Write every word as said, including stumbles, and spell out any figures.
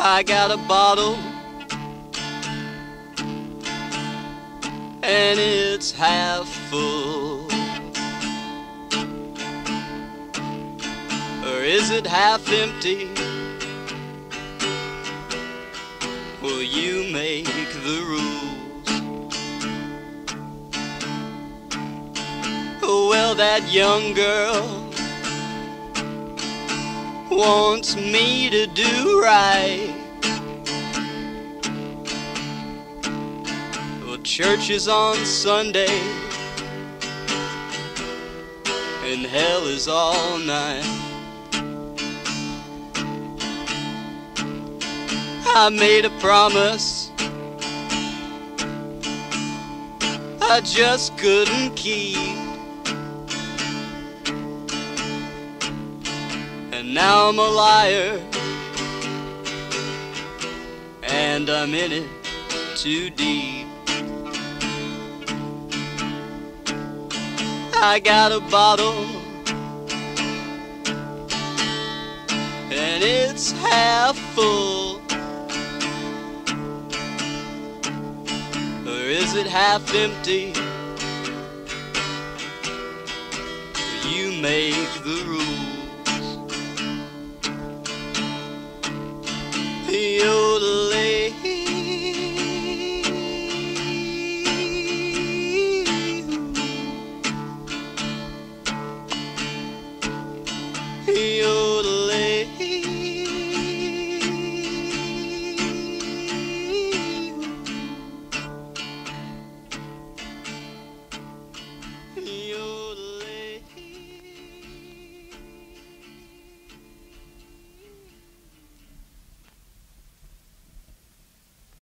I got a bottle and it's half full. Or is it half empty? Will you make the rules? Well, that young girl wants me to do right. Well, church is on Sunday and hell is all night. I made a promise I just couldn't keep, and now I'm a liar and I'm in it too deep. I got a bottle and it's half full. Or is it half empty? You make the rules. Yodel.